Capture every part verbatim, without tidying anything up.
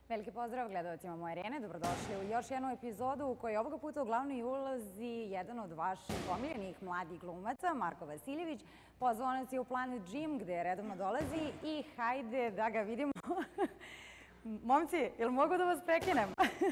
Veliki pozdrav gledalcima moje arene, dobrodošli u još jednu epizodu u kojoj ovoga puta uglavnom i ulazi jedan od vaših omiljenih mladih glumaca, Marko Vasiljević. Pozvao nas je u Planet Gym gde redovno dolazi i hajde da ga vidimo. Momci, jel mogu da vas prekinem?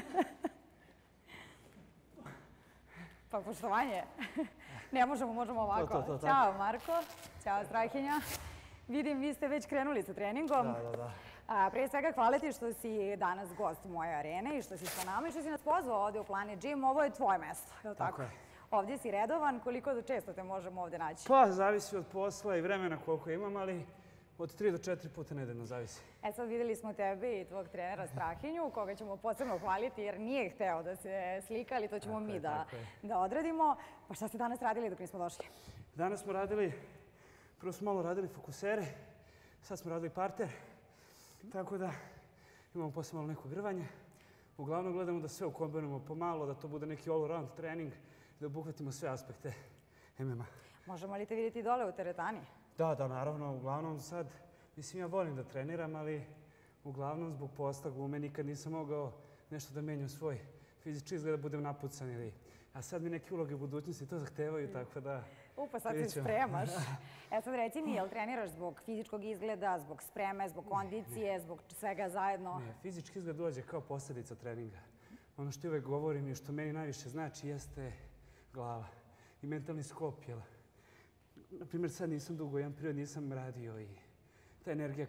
Pa poštovanje. Ne možemo, možemo ovako. Ćao Marko, ćao Strahinja. Vidim, vi ste već krenuli sa treningom. Da, da, da. Prije svega, hvala ti što si danas gost moje arene i što si sa nama i što si nas pozvao ovde u Planet Gym. Ovo je tvoje mesto, je li tako? Tako je. Ovdje si redovan. Koliko često te možemo ovdje naći? Pa, zavisi od posla i vremena koliko imam, ali od tri do četiri puta nedeljno zavisi. E sad vidjeli smo tebe i tvog trenera Strahinju, koga ćemo posebno hvaliti jer nije hteo da se slika, ali to ćemo mi da odradimo. Pa šta ste danas radili dok nismo došli? Danas smo radili, prvo smo malo radili fokusere, sad smo radili parter, tako da imamo posle malo neko grvanje. Uglavnom gledamo da sve ukombinujemo pomalo, da to bude neki all-around trening, da obuhvatimo sve aspekte em em a. Možemo li te vidjeti dole u teretani? Da, da, naravno. Uglavnom sad, mislim, ja volim da treniram, ali uglavnom zbog posla glume nikad nisam mogao nešto da menjam svoj fizički izgled, da budem napucan ili... A sad mi neke uloge u budućnosti to zahtevaju, tako da... Upa, sad se spremaš. E sad reci mi, jel treniraš zbog fizičkog izgleda, zbog spreme, zbog kondicije, zbog svega zajedno? Ne, fizički izgled dođe kao posljedica treninga. Ono što uvek govorim i što meni najviše znači jeste glava i mentalni sklop, jel? Naprimjer, sad nisam dugo, jedan period nisam radio i ta energija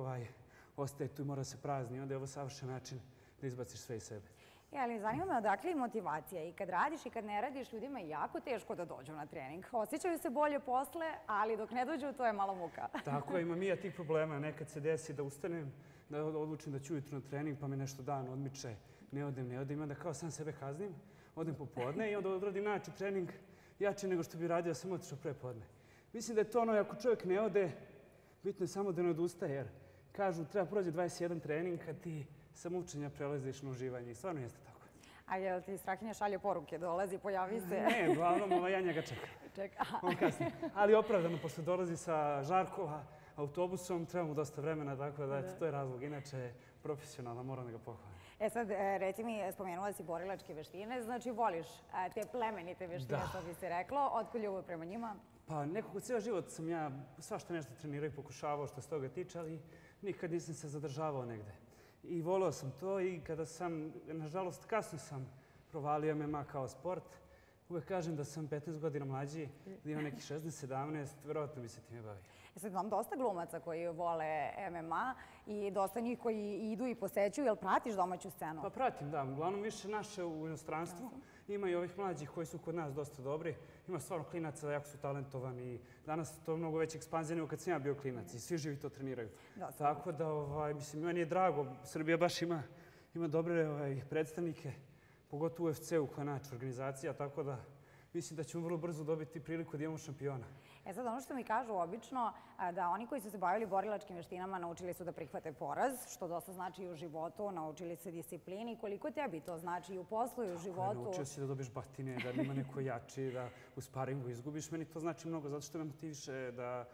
ostaje tu i mora se prazni. Onda je ovo savršen način da izbaciš sve iz sebe. Ja, ali zanima me odakle je motivacija. I kad radiš i kad ne radiš, ljudima je jako teško da dođu na trening. Osjećaju se bolje posle, ali dok ne dođu, to je malo muka. Tako je, imam i ja tih problema. Nekad se desi da ustanem, da odlučim da ću ujutru na trening, pa me nešto dan odmiče, ne odem, ne odem. Onda kao sam sebe kaznim, odem popodne i onda odradim najjači trening, jači nego što bi radio, sam otišao pre podne. Mislim da je to ono, ako čovjek ne ode, bitno je samo da ne odustaje, jer kažu treba prođe dvadeset jedan trening kad ti sa mučenja prelaziš na uživanje i stvarno jeste tako. A je li ti Strahinja šalje poruke, dolazi, pojavi se? Ne, uglavnom ja njega čekam. Čeka. On kasnije. Ali opravdano, pošto dolazi sa Žarkova autobusom, treba mu dosta vremena, tako da to je razlog. Inače, profesionalno, moram da ga pohvalim. E sad, reci mi, spomenula si borilačke veštine, znači voliš te plemenite veštine, što bi se reklo. Otko ljubav prema njima? Pa nekako cijel život sam ja svašta nešto trenirao i pokušavao što se toga tiče, ali nikad nisam se zadržavao negde. I volio sam to i kada sam, nažalost, kasno sam provalio em em a kao sport. Uvek kažem da sam petnaest godina mlađi, da imam nekih šesnaest sedamnaest, verovatno bi se time bavio. Sad imam dosta glumaca koji vole em em a i dosta njih koji idu i posećuju. Jel pratiš domaću scenu? Pa pratim, da. Uglavnom više naše u inostranstvu. Ima i ovih mlađih koji su kod nas dosta dobri. Ima stvarno klinaca, jako su talentovani. Danas to je mnogo veća ekspanzija nego kad sam ja bio klinac i svi živi to treniraju. Tako da, mislim, meni je drago. Srbija baš ima dobre predstavnike, pogotovo u ef ce u koja je najjača organizacija, tako da mislim da ćemo vrlo brzo dobiti priliku da imamo šampiona. E sad, ono što mi kažu obično, da oni koji su se bavili borilačkim veštinama naučili su da prihvate poraz, što dosta znači i u životu, naučili se disciplini. Koliko tebi to znači i u poslu i u životu? Naučio si da dobiješ batine, da nima neko jači, da u sparingu izgubiš. Meni to znači mnogo, zato što me motiviše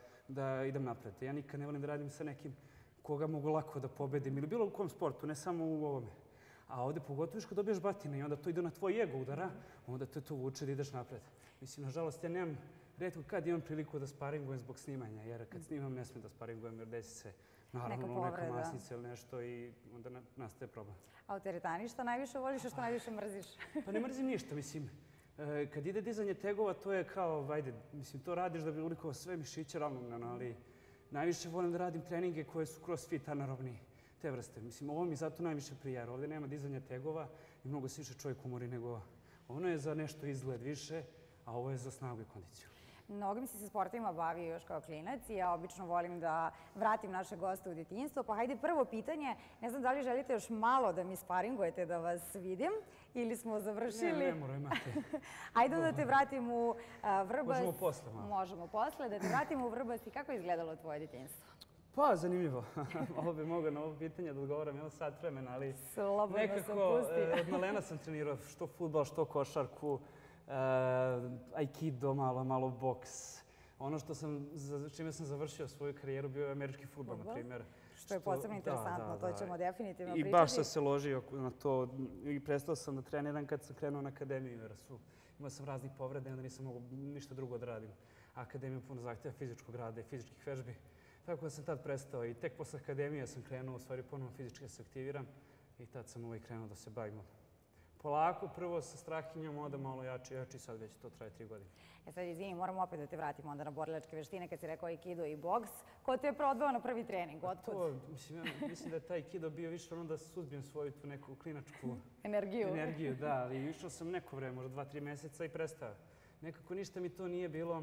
da idem napred. Ja nikad ne volim da radim sa nekim koga mogu lako da pobedim ili bilo u kom sportu, ne samo u ovome. A ovdje pogotovo kad dobiješ batine i onda to ide na tvoj ego udara, onda te to vuče da ideš napred. Mislim, nažalost, ja nemam retko kad imam priliku da sparingujem zbog snimanja, jer kad snimam ne smijem da sparingujem jer desi se naravno neka masnica ili nešto i onda nastaje problem. A u teretani šta najviše voliš i što najviše mrziš? Pa ne mrzim ništa, mislim. Kad ide dizanje tegova, to je kao, ajde, mislim, to radiš da bi ulikovao sve mišiće ravnomjerno, ali najviše volim da radim treninge koje su crossfit anaerobni. Te vrste. Mislim, ovo mi zato najviše prija, jer ovdje nema dizanja tegova i mnogo se više čovjek umori nego ono je za nešto izgled više, a ovo je za snagu i kondiciju. Mnogim si se sportovima bavio još kao klinac i ja obično volim da vratim naše goste u djetinjstvo. Pa hajde prvo pitanje, ne znam da li želite još malo da mi sparingujete da vas vidim ili smo završili? Ne, ne mora, imate. Hajde da te vratim u Vrbas. Možemo posle malo. Možemo posle, da te vratim u Vrbas i kako je izgledalo tvoje djetinjstvo? Pa, zanimljivo. Ovo bi mogao na ovo pitanje da odgovoram jedno sat vremena, ali nekako od malena sam trenirao što fudbal, što košarku, aikido, malo, malo boks. Ono što sam, čime sam završio svoju karijeru bio je američki fudbal, na primjer. Što je posebno interesantno, to ćemo definitivno pričati. I baš sam se ložio na to i prestao sam da treniram kad sam krenuo na akademiju, jer su, imao sam raznih povreda i onda nisam mogao ništa drugo da radim. Akademija puno zahtjeva fizičkog rada i fizičkih vežbi. Tako da sam tad prestao i tek posle akademije sam krenuo u stvari ponovno fizički da se aktiviram i tad sam ovaj krenuo da se bavim. Polako, prvo sa strahinjom, onda malo jače, jače i sad već to traje tri godine. E sad, izvini, moramo opet da te vratimo onda na borilačke veštine kad si rekao aikido i boks. Ko te je prodveo na prvi trening? Otkud? To, mislim, ja, mislim da je taj aikido bio više ono da suzbijem svoju tu neku klinačku energiju. Energiju, da, ali išao sam neko vreme, možda dva, tri meseca i prestao. Nekako ništa mi to nije bilo,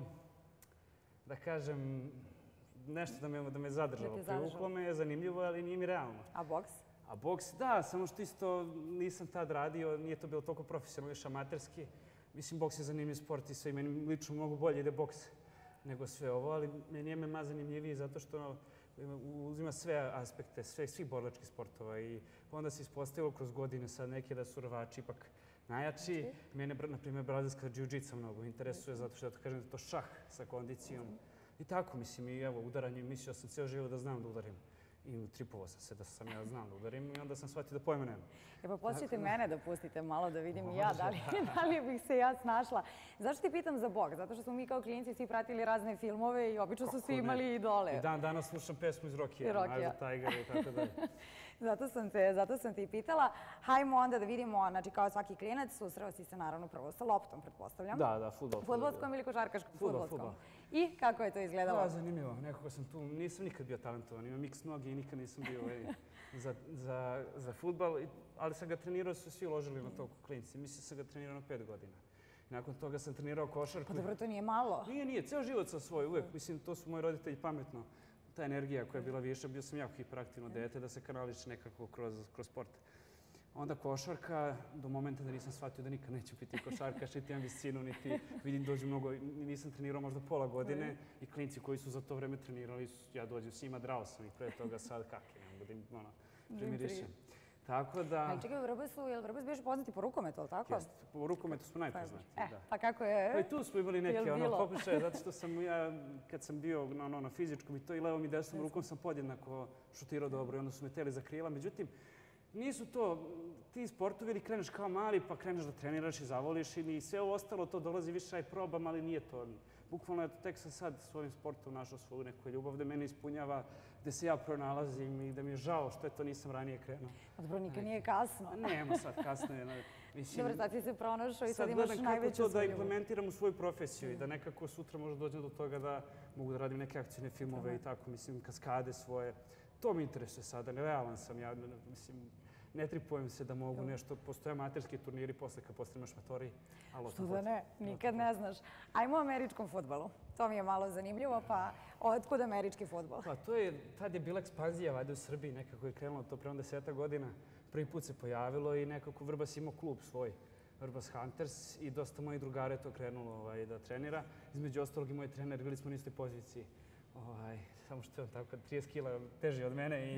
da kažem, nešto da me, da me zadržalo. Privuklo me je zanimljivo, ali nije mi realno. A boks? A boks, da, samo što isto nisam tad radio, nije to bilo toliko profesionalno, više amaterski. Mislim, boks je zanimljiv sport i sve i meni lično mnogo bolje ide boks nego sve ovo, ali meni je M M A zanimljiviji zato što uzima sve aspekte, sve, svih borilačkih sportova i onda se ispostavilo kroz godine sad neke da su rvači ipak najjači. Mene, na primjer, brazilska džiu-džica mnogo interesuje zato što ja to kažem da je to šah sa kondicijom. I tako, mislim, i evo, udaranje, mislio sam cijel život da znam da udarim. I utripovao sam se da sam ja znam da udarim i onda sam shvatio da pojma nema. E pa posjetite mene da pustite malo da vidim i ja da li, da li bih se ja snašla. Zašto ti pitam za boks? Zato što smo mi kao klijenti svi pratili razne filmove i obično su svi imali idole. I dan danas slušam pesmu iz Rokija, Eye of the Tiger i tako dalje. Zato sam te, zato sam te i pitala. Hajmo onda da vidimo, znači kao svaki klinac, susreo si se naravno prvo sa loptom, pretpostavljam. Da, da, fudbal. Fudbalskom ili košarkaškom? Fudbal, fudbal. I kako je to izgledalo? Da, zanimljivo. Nekako sam tu, nisam nikad bio talentovan, imam miks noge i nikad nisam bio za, za, za fudbal, ali sam ga trenirao, su svi uložili na to klinci. Mislim sam ga trenirao na pet godina. Nakon toga sam trenirao košarku. Pa dobro, to nije malo. Nije, nije, ceo život sam svoj, uvek. Mislim, to su moji roditelji pametno. Ta energija koja je bila viša, bio sam jako hiperaktivno dete da se kanališe nekako kroz, kroz sport. Onda košarka, do momenta da nisam shvatio da nikad neću biti košarkaš, niti imam viscinu, niti vidim dođu mnogo, nisam trenirao možda pola godine i klinci koji su za to vreme trenirali, ja dođem s njima, drao sam ih pre toga sad kakve, ne mogu da im ono, primirišem. Tako da... Ali čekaj, u Vrbasu, je li Vrbas bio poznati po rukometu, ali tako? Jeste, po rukometu smo najpoznati, da. Pa kako je? I tu smo imali neke ono pokušaje, zato što sam ja, kad sam bio na, na fizičkom i to i levom i desnom rukom sam podjednako šutirao dobro i onda su me teli za krila. Međutim, nisu to ti sportovi ili kreneš kao mali pa kreneš da treniraš i zavoliš i sve ovo ostalo to dolazi više aj probam, ali nije to. Bukvalno tek sam sad svojim sportom našao svoju neku ljubav da mene ispunjava, gde se ja pronalazim i da mi je žao što eto nisam ranije krenuo. Dobro, nikad nije kasno. Nemo sad, kasno je. Dobro, sad si se pronašao i sad imaš najveću svoju ljubav. Sad gledam kako to da implementiram u svoju profesiju i da nekako sutra možda dođem do toga da mogu da radim neke akcijne filmove i tako, mislim, kaskade svoje. To mi interesuje sada, nerealan sam ja, mislim, ne tripujem se da mogu nešto, postoje amaterski turniri posle kad postaneš matori. Što da ne, nikad ne znaš. Ajmo o američkom fudbalu. To mi je malo zanimljivo, pa otkud američki fudbal? Pa to je, tad je bila ekspanzija valjda u Srbiji, nekako je krenulo to pre deseta godina. Prvi put se pojavilo i nekako Vrbas imao klub svoj, Vrbas Hunters, i dosta mojih drugara je to krenulo ovaj, da trenira. Između ostalog i moj trener, bili smo na istoj poziciji. Ovaj, samo što je on tako trideset kila teži od mene, i,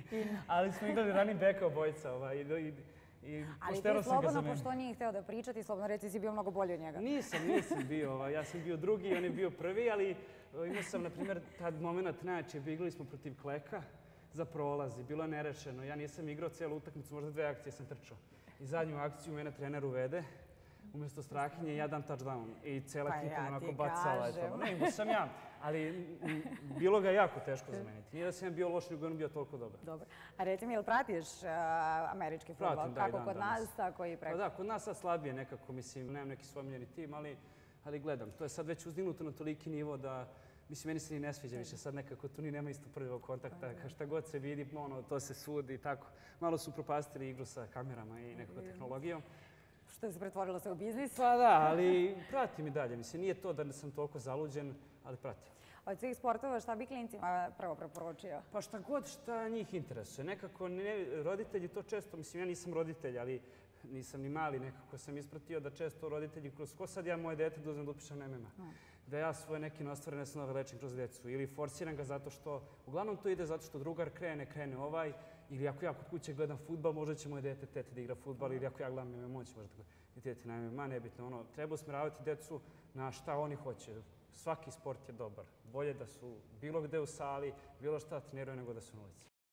ali smo igrali running backa obojica. Ovaj, i, i ali ti slobodno, pošto on nije hteo da priča, ti slobodno reci si bio mnogo bolji od njega. Nisam, nisam bio. Ovaj, ja sam bio drugi, on je bio prvi, ali imao sam, na primjer, tad moment najjači. Igrali smo protiv Kleka za prolaz i bilo je nerešeno. Ja nisam igrao cijelu utakmicu, možda dve akcije sam trčao. I zadnju akciju mene trener uvede. Umjesto Strahinje, ja dam touchdown i cijela ekipa onako bacala. Ne, imao sam ja, ali bilo ga jako teško zameniti. Nije da sam bio loš, nego on bio toliko dobar. Dobro. A reci mi, jel pratiš američki fudbal? Pratim, da, i dan danas. Kako kod nas, tako i preko? Pa da, kod nas sad slabije nekako, mislim, nemam neki svoj omiljeni tim, ali gledam. To je sad već uzdignuto na toliki nivo da, mislim, meni se ni ne sviđa više. Sad nekako tu ni nema isto prvog kontakta. Šta god se vidi, to se sudi i tako. Malo su propastili igru sa kamerama i nekako tehnologijom. Što se pretvorilo se u biznis? Pa da, ali pratim i dalje. Mislim, nije to da sam toliko zaluđen, ali pratim. Od svih sportova šta bi klincima prvo preporučio? Pa šta god šta njih interesuje. Nekako roditelji to često, mislim, ja nisam roditelj, ali nisam ni mali, nekako sam ispratio da često roditelji kroz ko sad ja moje dete da uzmem da upišem na M M A. Da ja svoje neke neostvarene snove lečim kroz decu ili forsiram ga zato što, uglavnom to ide zato što drugar krene, krene ovaj, ili ako ja kod kuće gledam fudbal, možda će moje dete tete da igra fudbal, ili ako ja gledam M M A, moći možda da tete na M M A, nebitno. Ono, treba usmeravati decu na šta oni hoće. Svaki sport je dobar. Bolje da su bilo gde u sali, bilo šta treniraju nego da su na ulici.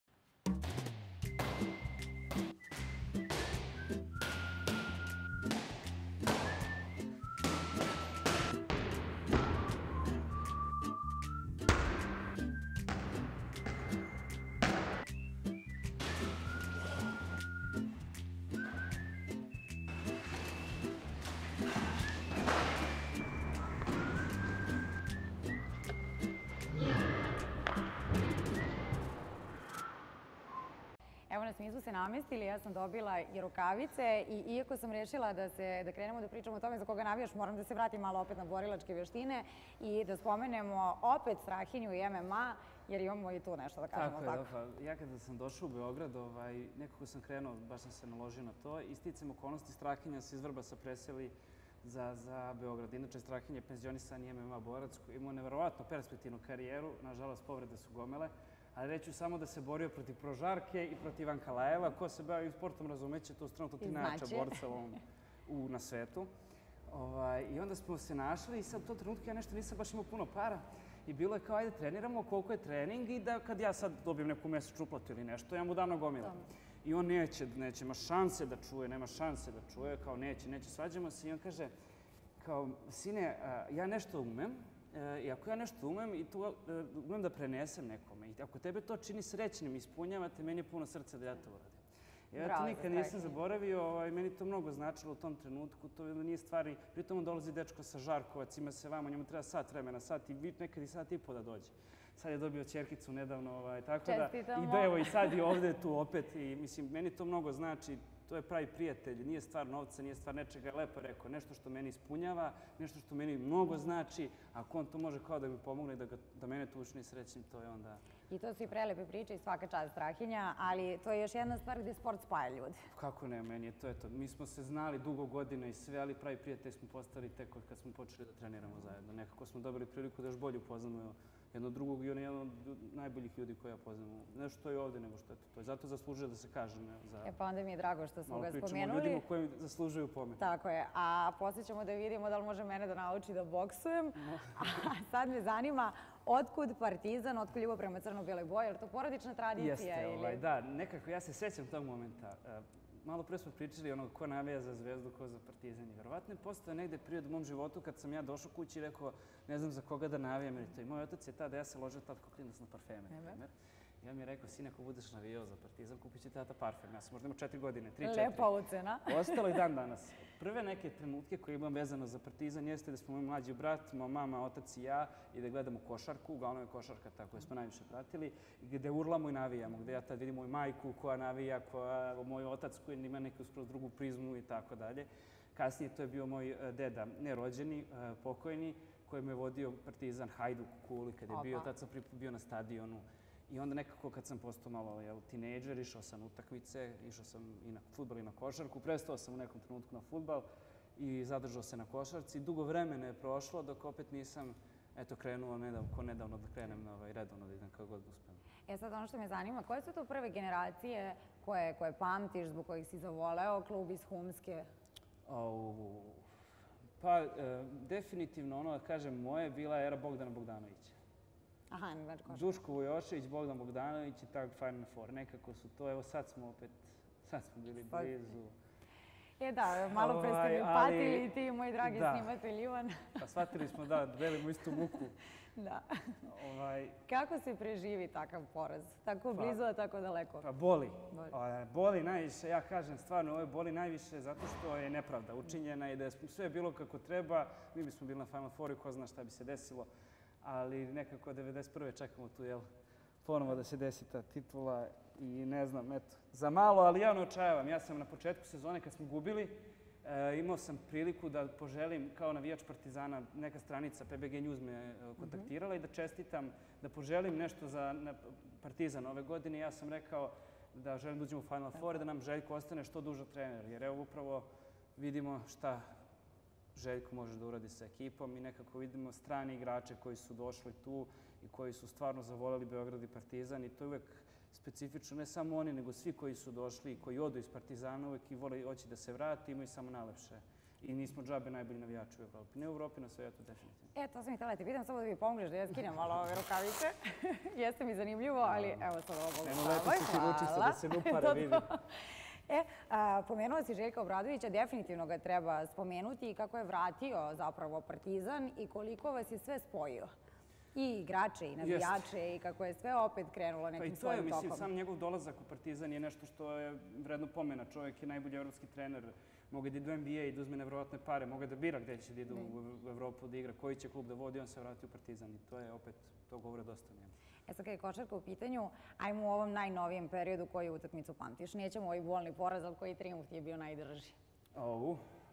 nisu se namestili, ja sam dobila i rukavice i iako sam rešila da, se, da krenemo da pričamo o tome za koga navijaš, moram da se vratim malo opet na borilačke vještine i da spomenemo opet Strahinju i M M A, jer imamo i tu nešto da kažemo. Tako je, pa ja kada sam došao u Beograd, ovaj, nekako sam krenuo, baš sam se naložio na to i sticam okolnosti Strahinja se iz Vrbasa preseli za, za Beograd. Inače, Strahinja je penzionisani M M A borac koji imao neverovatno perspektivnu karijeru, nažalost povrede su gomele, ali reću samo da se borio protiv Prožarke i protiv Ivan Kalajeva. Ko se bavi sportom razumeće, to je trenutno ti najjača borca u, na svetu. Ovaj, I onda smo se našli i sad u tom trenutku ja nešto nisam baš imao puno para. I bilo je kao, ajde, treniramo, koliko je trening i da kad ja sad dobijem neku mesečnu uplatu ili nešto, ja mu dam na gomilu. I on neće, neće, ima šanse da čuje, nema šanse da čuje, kao neće, neće, svađamo se i on kaže, kao, sine, ja nešto umem, i ako ja nešto umem i to umem da prenesem nekome, i ako tebe to čini srećnim, ispunjavate, meni je puno srca da ja to uradim. Ja to nikad nisam zaboravio, meni to mnogo značilo u tom trenutku, to nije stvari, pritom on dolazi dečko sa Žarkovac, ima se vamo, njemu treba sat vremena, sat i nekad i sat i po da dođe. Sad je dobio ćerkicu nedavno, tako da, i da evo i sad je ovde tu opet i mislim, meni to mnogo znači, to je pravi prijatelj, nije stvar novca, nije stvar nečega, lepo rekao, nešto što meni ispunjava, nešto što meni mnogo znači, ako on to može kao da mi pomogne da, da mene tu učini srećnim, to je onda... I to su i prelepe priče i svaka čast Strahinja, ali to je još jedna stvar gdje sport spaja ljudi. Kako ne, meni je to je to. Mi smo se znali dugo godina i sve, ali pravi prijatelj smo postali tek kad smo počeli da treniramo zajedno. Nekako smo dobili priliku da još bolje upoznamo jedno drugog i on je jedan od najboljih ljudi koje ja poznam. Ne što je ovdje, nego što je to. To je zato zaslužuje da se kaže. E pa onda mi je drago što smo ga spomenuli. Malo pričamo o ljudima koji zaslužuju pomen. Tako je. A poslije ćemo da vidimo da li može mene da nauči da boksujem. A sad me zanima otkud Partizan, otkud ljubav prema crno-bijeloj boji, je li to porodična tradicija? Jeste, da. Nekako ja se sjećam tog momenta. Malo pre smo pričali ono ko navija za Zvezdu, ko za Partizan. Verovatno je postao negde period u mom životu kad sam ja došao kući i rekao ne znam za koga da navijam. I moj otac je tada, ja se ložio tad kao klinac na parfeme, na primjer. Ja mi je rekao, sine, ako budeš navijao za Partizan, kupit će tata parfem. Ja sam možda imao četiri godine, tri, četiri. Lepa ucena. Ostalo i dan danas. Prve neke trenutke koje imam vezano za Partizan jeste da smo moj mlađi brat, moja mama, otac i ja i da gledamo košarku, uglavnom je košarka ta koju smo najviše pratili, gde urlamo i navijamo, gde ja tad vidim moju majku koja navija, koja, moj otac koji ima neku skroz drugu prizmu i tako dalje. Kasnije to je bio moj deda, nerođeni, pokojni, koji me vodio Partizan Hajduk u Kuli kad je bio, tad sam bio na stadionu. I onda nekako kad sam postao malo tinejdžer, išao sam na utakmice, išao sam i na fudbal i na košarku. Prestao sam u nekom trenutku na fudbal i zadržao se na košarci. Dugo vremena je prošlo dok opet nisam krenuo ko nedavno da krenem redovno da idem kako god uspem. E sad ono što me zanima, koje su to prve generacije koje pamtiš, zbog kojih si zavoleo klub iz Humske? Pa definitivno ono da kažem moje bila era Bogdana Bogdanovića. Aha, znači košarka. Duško Vujošević, Bogdan Bogdanović i tako Final Four. Nekako su to, evo sad smo opet, sad smo bili blizu. E da, malo pre ste mi patili i ti, moj dragi snimatelj Ivan. Pa shvatili smo da delimo istu muku. Da. Kako se preživi takav poraz? Tako blizu, a tako daleko? Pa boli. Boli najviše, ja kažem stvarno, ovo boli najviše zato što je nepravda učinjena i da je sve bilo kako treba. Mi bismo bili na Final Fouru, ko zna šta bi se desilo. Ali nekako devedeset prve čekamo tu, jel, ponovo da se desi ta titula i ne znam, eto, za malo, ali ja ne očajavam. Ja sam na početku sezone kad smo gubili, imao sam priliku da poželim kao navijač Partizana, neka stranica P B G News me kontaktirala i da čestitam, da poželim nešto za Partizan ove godine. Ja sam rekao da želim da uđemo u Final Four i da nam Željko ostane što duže trener, jer evo upravo vidimo šta Željko može da uradi sa ekipom i nekako vidimo strani igrače koji su došli tu i koji su stvarno zavoleli Beograd i Partizan i to je uvek specifično, ne samo oni, nego svi koji su došli i koji odu iz Partizana uvek i vole hoći da se vrati, imaju samo najlepše. I nismo džabe najbolji navijači u Evropi. Ne u Evropi, na svijetu, definitivno. E, to sam i htjela da ti pitam, samo da mi pomogneš da ja skinem malo ove rukavice. Jeste mi zanimljivo, ali evo sad ovo Bogu hvala. Lepo si ti ručica da se lupare vidi. E, pomenula si Željka Obradovića, definitivno ga treba spomenuti i kako je vratio zapravo Partizan i koliko vas je sve spojio. I igrače, i navijače, i kako je sve opet krenulo nekim svojim tokom. Pa i to je, mislim, sam njegov dolazak u Partizan je nešto što je vredno pomena. Čovjek je najbolji evropski trener, mogu da ide u N B A i da uzme nevjerovatne pare, mogu da bira gdje će da ide u Evropu da igra, koji će klub da vodi, on se vrati u Partizan i to je opet, to govore dosta o njemu. E sad kad je košarka u pitanju, ajmo u ovom najnovijem periodu koju utakmicu pamtiš. Nećemo ovaj bolni poraz, ali koji trijumf ti je bio najdrži? Ovu?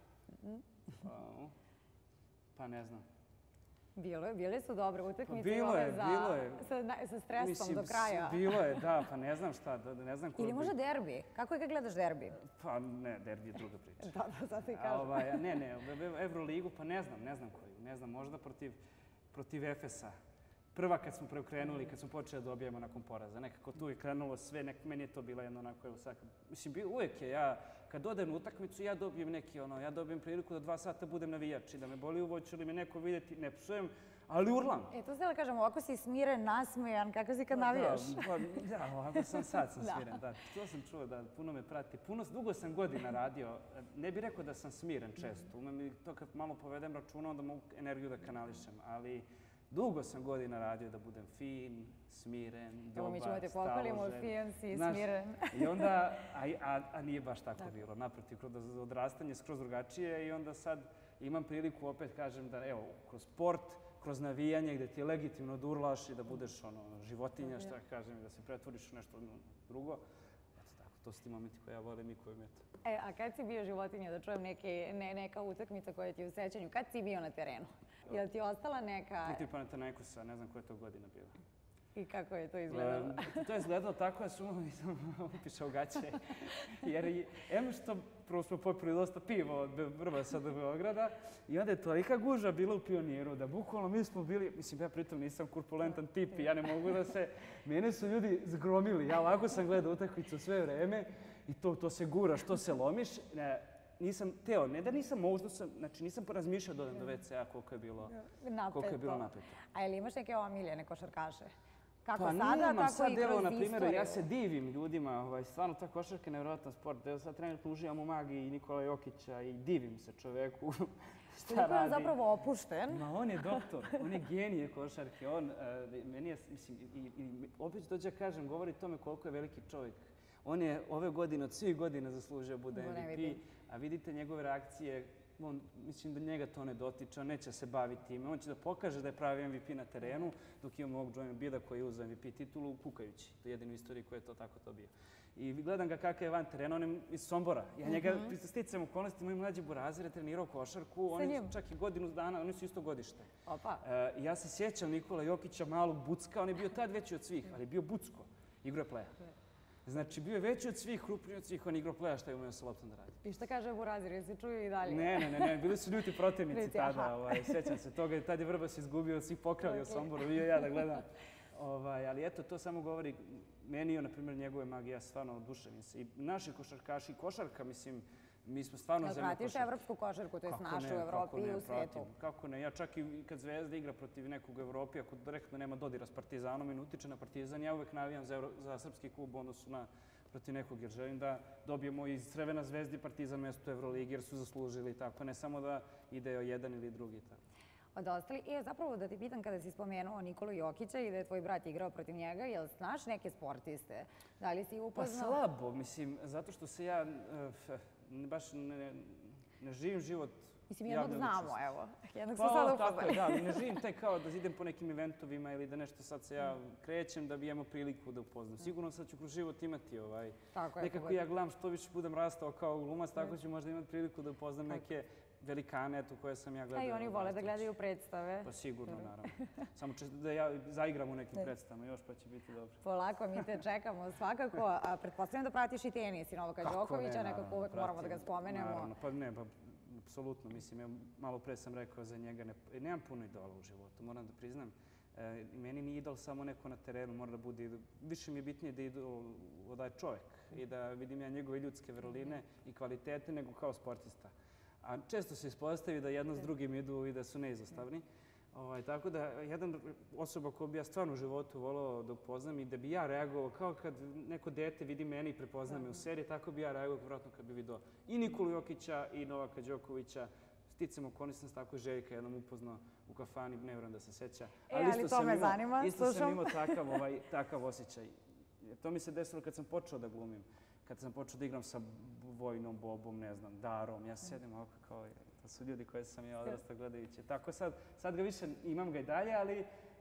Pa ne znam. Bilo je, bile su dobre utakmice. Bilo je, bilo je. Sa stresom do kraja. Bilo je, da, pa ne znam šta, ne znam koliko... Ili možda derbi? Kako je kad gledaš derbi? Pa ne, derbi je druga priča. Da, da, zato i kažem. Ne, ne, Evroligu, pa ne znam, ne znam koju. Ne znam, možda protiv Efesa. Prva kad smo preokrenuli, kad smo počeli da dobijemo nakon poraza. Nekako tu je krenulo sve, meni je to bila jedno onako, evo sad, mislim, uvijek je, ja, kad odem na utakmicu, ja dobijem neki, ono, ja dobijem priliku da dva sata budem navijač i da me boli uvoć ili me neko vidjeti, ne psujem, ali urlam. E, to se da kažem, ovako si smiren, nasmejan, kako si kad navijaš? Da, ovako sam sad sam smiren, da. To sam čuo da puno me prati. Puno, dugo sam godina radio, ne bih rekao da sam smiren često. Umem i to kad malo povedem računa, onda mogu energiju da kanališem, ali dugo sam godina radio da budem fin, smiren, dobar, mi ćemo te pohvalimo, fin si, smiren. I onda, a nije baš tako bilo, naprotiv, kroz odrastanje skroz drugačije i onda sad imam priliku opet kažem da, evo, kroz sport, kroz navijanje gdje ti je legitimno da urlaš i da budeš životinja, šta kažem, da se pretvoriš u nešto drugo. Eto tako, to su ti momenti koje ja volim i koje mi je to. E, a kad si bio životinja, da čujem neka utakmica koja ti je u sećanju, kad si bio na terenu? Je li ti ostala neka... Niti Panathinaikosa, ne znam koja je to godina bila. I kako je to izgledalo? To je izgledalo tako da su nisam upišao gaće. Jer, em što prvo smo popili dosta piva od Vrbasa do Beograda i onda je tolika guža bila u Pioniru da bukvalno mi smo bili, mislim ja pritom nisam korpulentan tip i ja ne mogu da se, mene su ljudi zgromili. Ja ovako sam gledao utakmicu sve vreme i to se gura, što se lomiš. Nisam teo, ne da nisam možda sam, znači nisam razmišljao da odem do ve ce a koliko je bilo napeto. A je li imaš neke omiljene košarkaše? Kako sada, tako i kroz istoriju? Pa nemam, na primjer, ja se divim ljudima, stvarno ta košarka je nevjerojatan sport. Evo sad trenutno uživam u Magiji i Nikola Jokića i divim se čoveku šta radi. Koliko je zapravo opušten? Ma on je doktor, on je genije košarke. On, meni je, mislim, i opet dođe da kažem, govori tome koliko je veliki čovjek. On je ove godine, od svih godina zaslužio bude em ve pe, a vidite njegove reakcije, mislim da njega to ne dotiče, on neće se baviti time. On će da pokaže da je pravi em ve pe na terenu, dok imamo ovog Joela Embida koji je uzeo em ve pe titulu kukajući. To je jedino u istoriji koji je to tako to bio. I gledam ga kakav je van terena, on je iz Sombora. Ja njega, sticajem okolnosti, moj mlađi Burazir je trenirao košarku, oni čak i godinu dana, oni su isto godište. Ja se sjećam Nikola Jokića, malog bucka, on je bio tad veći od svih, ali je bio bucko, igro je pleja. Znači, bio je veći od svih, krupniji od svih, on igrao pleja šta je umeo sa loptom da radi. I šta kaže Burazir, jel se čuju i dalje? Ne, ne, ne, bili su ljuti protivnici tada, sjećam se toga, tad je Vrbas izgubio, svi pokrali u Somboru, bio ja da gledam. Ali eto, to samo govori, meni je, na primjer, njegove magije, ja stvarno oduševim se. I naši košarkaši, košarka, mislim, mi smo stvarno zemlja košarka. Jel pratiš evropsku košarku, to je našu u Evropi i u svijetu? Kako ne, ja čak i kad Zvezda igra protiv nekog u Evropi, ako direktno nema dodira s Partizanom i ne utiče na Partizan, ja uvek navijam za srpski klub u odnosu na protiv nekog, jer želim da dobijemo iz Crvena Zvezda i Partizan mjesto u Evroligi, jer su zaslužili tako, ne samo da ide jedan ili drugi. Od ostali, i zapravo da ti pitam kada si spomenuo Nikolu Jokića i da je tvoj brat igrao protiv njega, jel znaš neke sportiste? Da li si upoznao? Pa slabo, mislim, zato što se ja baš ne živim život Mislim, jednog znamo, evo. Jednog smo sada upoznali. Tako je, da. Ne živim taj kao da idem po nekim eventovima ili da nešto sad se ja krećem da bi imao priliku da upoznam. Sigurno sad ću kroz život imati ovaj... Nekako ja gledam što više budem rastao kao glumac, tako ću možda imati priliku da upoznam neke velikane koje sam ja gledao. A i oni vole da gledaju predstave. Pa sigurno, naravno. Samo da ja zaigram u nekim predstavama još pa će biti dobro. Polako, mi te čekamo svakako. Pretpostavljam da pratiš i tenis i Novaka Đokovića, nekako uvek moramo da ga spomenemo. Naravno, pa ne, pa apsolutno. Mislim, ja malo pre sam rekao za njega, nemam puno idola u životu, moram da priznam. Meni nije idol samo neko na terenu, mora da bude, više mi je bitnije da idol da je čovjek i da vidim ja njegove ljudske vrline i kvalitete nego kao sportista. A često se ispostavi da jedno s drugim idu i da su neizostavni. Tako da, jedan osoba koju bi ja stvarno u životu volao da upoznam i da bi ja reagovao kao kad neko dete vidi mene i prepozna me u seriji, tako bi ja reagovao vjerojatno kad bi vidio i Nikolu Jokića i Novaka Đokovića. Sticam okolnosti sam se tako Željka jednom upoznao u kafani, ne vjerujem da se seća. E, ali to me zanima, slušam. Isto sam imao takav osjećaj. To mi se desilo kad sam počeo da glumim. Kad sam počeo da igram sa Vojnom, Bobom, ne znam, Darom. Ja sedim ovako kao, to su ljudi koje sam ja odrastao gledajući. Tako sad, sad ga više imam ga i dalje, ali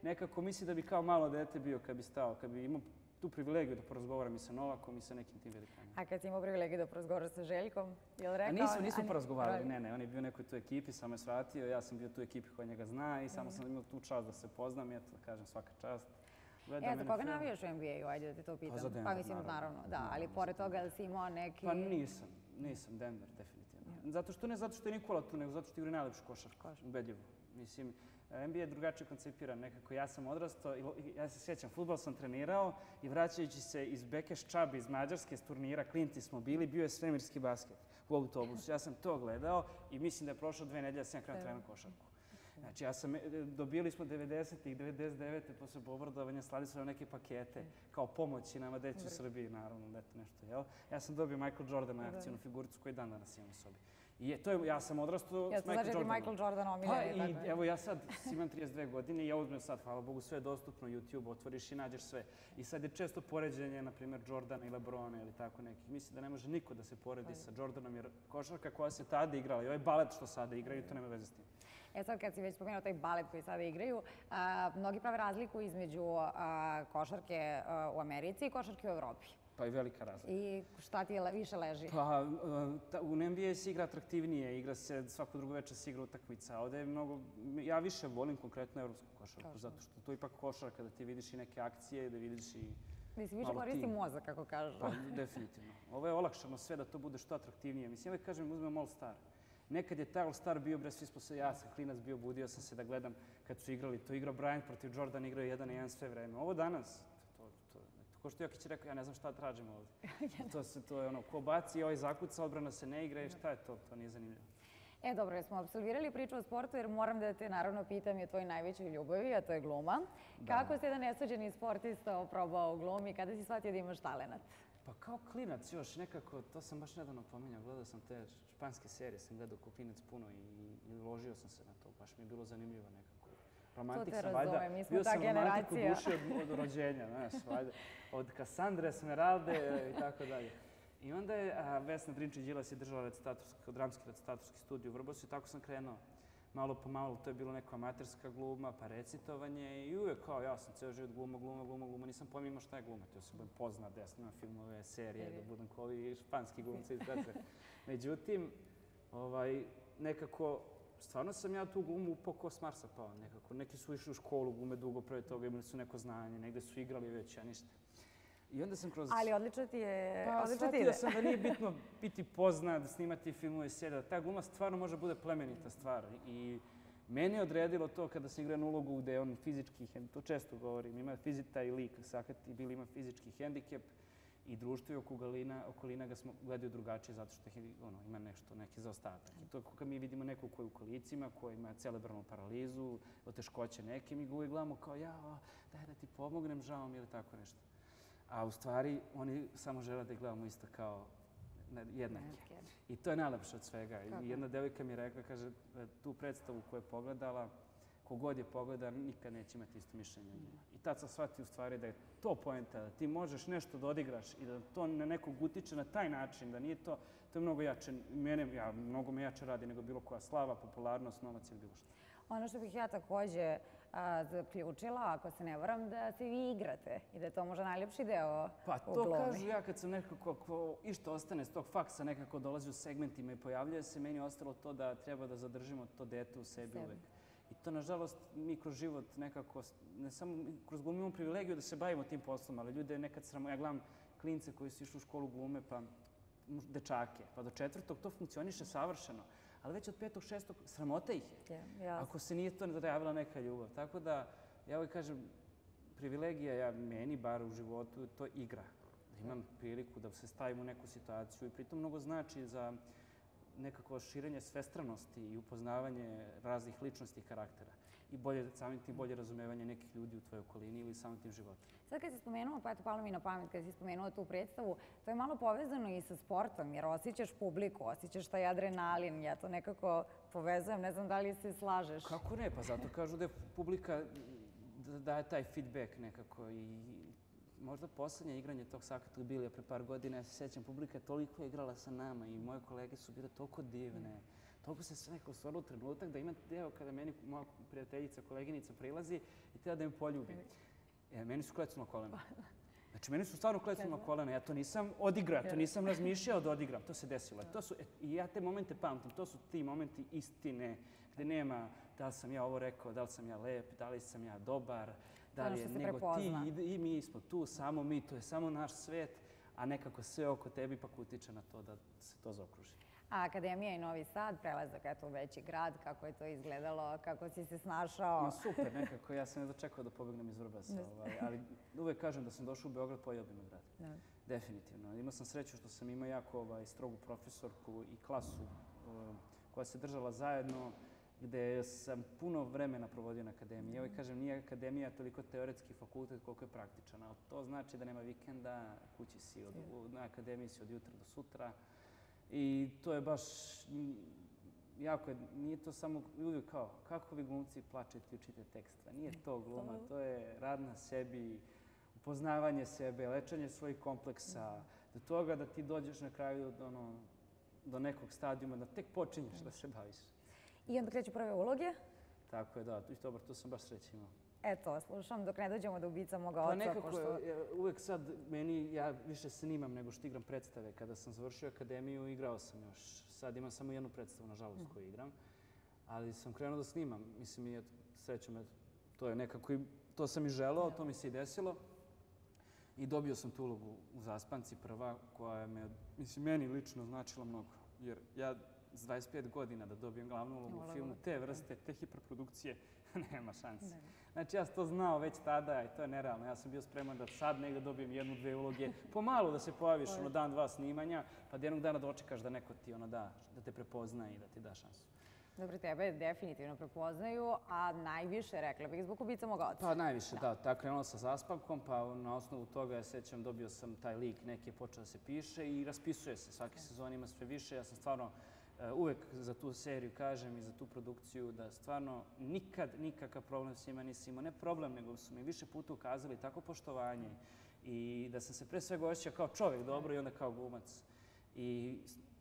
nekako misli da bi kao malo dete bio kad bi stao, kad bi imao tu privilegiju da porazgovaram i sa Novakom i sa nekim tim velikanima. A kad si imao privilegiju da porazgovaraš sa Željkom, je li rekao? A nismo, nismo porazgovarali, ne, ne, on je bio u nekoj tu ekipi, samo je shvatio, ja sam bio tu ekipi koja njega zna i samo sam imao tu čast da se poznam, eto, da kažem svaka čast. Gleda E, za koga navijaš u N B A-u, ajde da te to pitam. Pa za Denver, Pa mislim, naravno. naravno, da, ali Naravno, pored za toga, jel si imao neki... Pa nisam, nisam Denver, definitivno. Zato što ne zato što je Nikola tu, nego zato što igra najlepšu košarku, ubedljivo. Mislim, N B A je drugačije koncipiran nekako. Ja sam odrastao, i ja se sjećam, fudbal sam trenirao i vraćajući se iz Bekeš Čabi, iz Mađarske, s turnira, klinci smo bili, bio je svemirski basket u autobusu. Ja sam to gledao i mislim da je prošlo dve nedelje da sam ja krenuo trenirati košarku. Znači, ja sam, dobili smo devedesetih, devedeset devete posle bombardovanja, slali su nam neke pakete kao pomoći nama deci u Srbiji, naravno, eto nešto, jel? Ja sam dobio Michael Jordan na akcijnu figuricu koju dan danas imam u sobi. I je, to je, ja sam odrastao s Michael Jordanom. Ja to znači Michael Jordan omiljeni. Pa i evo ja sad imam trideset dve godine i ja uzmem sad, hvala Bogu, sve je dostupno, YouTube, otvoriš i nađeš sve. I sad je često poređenje, na primjer, Jordana i Lebrona ili tako nekih. Mislim da ne može niko da se poredi sa Jordanom jer košarka koja se tada igrala i ovaj balet što sada igraju, to nema veze s tim. E sad, kad si već spomenuo taj balet koji sada igraju, a, mnogi prave razliku između a, košarke a, u Americi i košarke u Evropi. Pa i velika razlika. I šta ti je više leži? Pa u N B A se igra atraktivnije, igra se svako drugo večer se igra utakmica. Ovde je mnogo, ja više volim konkretno evropsku košarku, zato što to je ipak košarka, da ti vidiš i neke akcije, da vidiš i... Mislim, više koristi mozak, kako kažu. Pa, definitivno. Ovo je olakšano sve da to bude što atraktivnije. Mislim, ja uvijek kažem, uzmem All Star. Nekad je taj All Star bio, bre, svi smo se, ja sam klinac bio, budio sam se da gledam kad su igrali. To igrao Bryant protiv Jordan, igrao jedan na jedan sve vreme. Ovo danas, ko što Jokić je rekao, ja ne znam šta tražimo ovdje. To, se, to je ono, ko baci, ovaj zakuca, odbrana se ne igra i šta je to? To nije zanimljivo. E, dobro, smo apsolvirali priču o sportu jer moram da te naravno pitam i o tvojoj najvećoj ljubavi, a to je gluma. Kako si jedan nesuđeni sportista oprobao u glumi, kada si shvatio da imaš talenat? Pa kao klinac još nekako, to sam baš nedavno pominjao, gledao sam te španske serije, sam gledao kao klinac puno i, i uložio sam se na to, baš mi je bilo zanimljivo nekako. Romantik sam, valjda, bio sam romantik u duši od, od rođenja, znaš, valjda, od Kassandre, Esmeralde i tako dalje. I onda je a, Vesna Drinčić-Đilas je držala recitatorski, dramski recitatorski studij u Vrbasu i tako sam krenuo. Malo po malo, to je bilo neka amaterska gluma, pa recitovanje i uvijek kao ja sam ceo život gluma, gluma, gluma, gluma, nisam pojmio šta je gluma. Htio sam budem poznat, da ja snimam filmove, serije, da budem kao ovi španski glumci i sve. Međutim, ovaj, nekako, stvarno sam ja tu glumu upao ko s Marsa pao nekako. Neki su išli u školu glume dugo pre toga, imali su neko znanje, negde su igrali već, ja ništa. I onda sam kroz... Ali odlično ti je... Pa, shvatio sam da nije bitno biti poznat, snimati filmove, serije. Ta gluma stvarno može bude plemenita stvar. I meni je odredilo to kada sam igrao na ulogu gde on fizički, to često govorim, ima fizita i lik, Sakati bili ima fizički hendikep i društvo i okolina, okolina ga smo gledaju drugačije zato što ono, ima nešto, neki zaostatak. I to kad mi vidimo nekog koji je u kolicima, koji ima cerebralnu paralizu, oteškoće neke, mi ga uvijek gledamo kao ja, daj da ti pomognem, žao mi ili tako nešto. A u stvari, oni samo žele da ih gledamo isto kao jednake. I to je najlepše od svega. I jedna devojka mi je rekla, kaže, tu predstavu koju je pogledala, kogod je pogleda, nikad neće imati isto mišljenje. I tad sam shvatio u stvari da je to poenta, da ti možeš nešto da odigraš i da to na nekog utiče na taj način, da nije to, to je mnogo jače. Mene, ja, mnogo me jače radi nego bilo koja slava, popularnost, novac ili bilo što. Ono što bih ja takođe zaključila, ako se ne varam, da se vi igrate i da je to možda najljepši deo u glumi. Pa to kažu ja kad sam nekako, išto ostane s tog faksa, nekako dolazi u segmentima i pojavljuje se, meni je ostalo to da treba da zadržimo to dete u sebi uvek. I to, nažalost, mi kroz život nekako, ne samo kroz glumu imamo privilegiju da se bavimo tim poslom, ali ljude nekad sramo, ja gledam klince koji su išli u školu glume, pa dečake, pa do četvrtog to funkcioniše savršeno. Ali već od petog, šestog, sramota ih je. Ako se nije to najavila neka ljubav. Tako da, ja uvijek kažem, privilegija, ja meni, bar u životu, to igra. Da imam priliku da se stavim u neku situaciju i pritom mnogo znači za nekako širenje svestranosti i upoznavanje raznih ličnosti i karaktera. I bolje, samim tim bolje razumevanje nekih ljudi u tvojoj okolini ili samim tim životom. Sad kad si spomenuo, pa eto palo mi na pamet kad si spomenuo tu predstavu, to je malo povezano i sa sportom, jer osjećaš publiku, osjećaš taj adrenalin, ja to nekako povezujem, ne znam da li se slažeš. Kako ne, pa zato kažu da je publika daje taj feedback nekako i možda poslednje igranje tog Sakata Bilija pre par godina, ja se sjećam, publika je toliko igrala sa nama i moje kolege su bile toliko divne, toliko se sve nekako stvarno trenutak da ima deo kada meni moja prijateljica, koleginica prilazi i treba da me poljubi. E, meni su klecnula kolena. Znači, meni su stvarno klecnula kolena. Ja to nisam odigrao, ja to nisam razmišljao da odigram. To se desilo. To su, i ja te momente pamtim. To su ti momenti istine gde nema da li sam ja ovo rekao, da li sam ja lep, da li sam ja dobar, da li je nego ti i mi smo tu, samo mi, to je samo naš svet, a nekako sve oko tebi ipak utiče na to da se to zaokruži. A Akademija i Novi Sad, prelazak eto u veći grad, kako je to izgledalo, kako si se snašao? Ma super, nekako. Ja sam ne dočekao da pobegnem iz Vrbasa, ali uvek kažem da sam došao u Beograd, pojeo bi me grad. Definitivno. Imao sam sreću što sam imao jako strogu profesorku i klasu koja se držala zajedno, gde sam puno vremena provodio na akademiji. Evo i kažem, nije akademija toliko teoretski fakultet koliko je praktičan, ali to znači da nema vikenda, kući si, na akademiji si od jutra do sutra. I to je baš jako, nije to samo uvijek kao kako vi glumci plačete i učite tekstva. Nije to gluma, to je rad na sebi, upoznavanje sebe, lečenje svojih kompleksa, do toga da ti dođeš na kraju do nekog stadijuma, da tek počinješ da se baviš. I onda kreću prve uloge? Tako je, da. Dobar, tu sam baš sreći imao. Eto, slušam, dok ne dođemo do Ubica moga oca. Pa nekako, uvek sad meni, ja više snimam nego što igram predstave. Kada sam završio akademiju, igrao sam još. Sad imam samo jednu predstavu, nažalost, koju igram. Ali sam krenuo da snimam. Mislim, i srećom, to je nekako, to sam i želeo, to mi se i desilo. I dobio sam tu ulogu u Zaspanci prva, koja me, mislim, meni lično značila mnogo. Jer ja s dvadeset pet godina da dobijem glavnu ulogu u filmu, te vrste, te hiperprodukcije, nema šanse. Znači, ja sam to znao već tada i to je nerealno. Ja sam bio spreman da sad negdje dobijem jednu, dve uloge, pomalo da se pojaviš ono dan, dva snimanja, pa da jednog dana dočekaš da neko ti ono da, da te prepozna i da ti da šansu. Dobro, tebe definitivno prepoznaju, a najviše, rekla bih, zbog Ubica moga oca. Pa najviše, da. Tako krenulo sa Zaspankom, pa na osnovu toga, ja sećam, dobio sam taj lik, neki je počeo da se piše i raspisuje se. Svake sezone ima sve više. Ja sam stvarno uvek za tu seriju kažem i za tu produkciju da stvarno nikad nikakav problem s njima nisam imao. Ne problem, nego su mi više puta ukazali tako poštovanje i da sam se pre svega osjećao kao čovjek dobro i onda kao glumac. I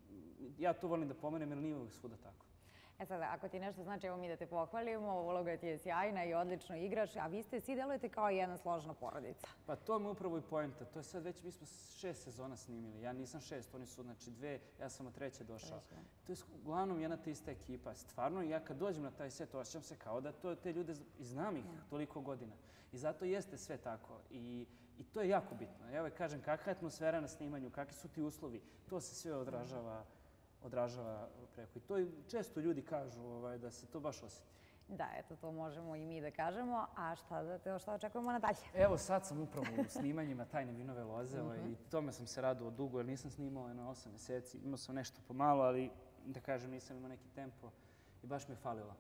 ja to volim da pomenem jer nije uvek svuda tako. E sada, ako ti nešto znači, evo mi da te pohvalimo, uloga ti je sjajna i odlično igraš, a vi ste svi delujete kao jedna složna porodica. Pa to mi upravo i poenta. To je sad već, mi smo šest sezona snimili. Ja nisam šest, oni su znači dve, ja sam od treće došao. To je uglavnom jedna te ista ekipa. Stvarno, ja kad dođem na taj set, osjećam se kao da to te ljude, i znam ih toliko godina. I zato jeste sve tako. I I to je jako bitno. Ja uvek kažem, kakva je atmosfera na snimanju, kakvi su ti uslovi, to se sve odražava odražava preko. I to često ljudi kažu da se to baš osjeti. Da, eto, to možemo i mi da kažemo. A šta očekujemo nadalje? Evo, sad sam upravo u snimanjima Tajne vinove loze i tome sam se radovao dugo jer nisam snimao na osam meseci. Imao sam nešto pomalo, ali da kažem, nisam imao neki tempo i baš mi je falilo.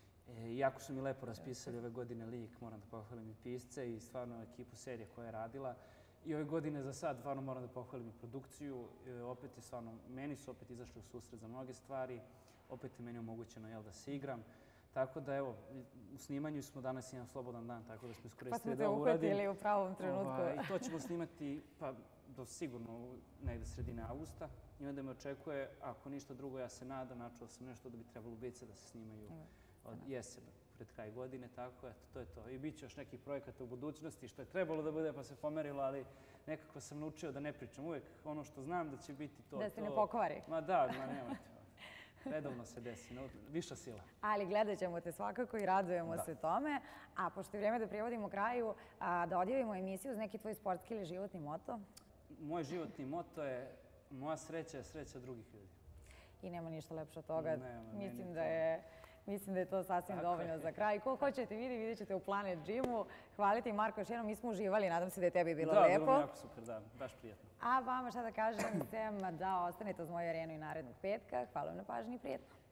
Iako su mi lepo raspisali ove godine lik, moram da pohvalim i pisce i stvarno ekipu serije koja je radila. I ove godine za sad stvarno moram da pohvalim i produkciju. Opet je stvarno, meni su opet izašli u susret za mnoge stvari. Opet je meni omogućeno da se igram. Tako da evo, u snimanju smo danas jedan slobodan dan, tako da smo iskoristili da ovo uradim. Pa smo te uhvatili u pravom trenutku. I to ćemo snimati pa do sigurno negde sredine avgusta. I onda me očekuje, ako ništa drugo, ja se nadam, načuo sam nešto da bi trebalo Ubice da se snimaju od jesena pred kraj godine, tako, eto, to je to. I bit će još nekih projekata u budućnosti, što je trebalo da bude, pa se pomerilo, ali nekako sam naučio da ne pričam. Uvijek ono što znam da će biti to. Da se ne pokvari. Ma da, ma nemojte. Redovno se desi, viša sila. Ali gledat ćemo te svakako i radujemo se tome. A pošto je vrijeme da prijevodimo kraju, da odjavimo emisiju uz neki tvoj sportski ili životni moto? Moj životni moto je moja sreća je sreća drugih ljudi. I nema ništa lepše od toga. Mislim da je... Mislim da je to sasvim dovoljno za kraj. Ko hoćete vidi, vidjet ćete u Planet Gymu. Hvala ti, Marko, još jednom. Mi smo uživali. Nadam se da je tebi bilo lepo. Da, bilo mi jako super, da. Baš prijatno. A vama šta da kažem, sem da ostanete uz moju arenu i narednog petka. Hvala vam na pažnji i prijetno.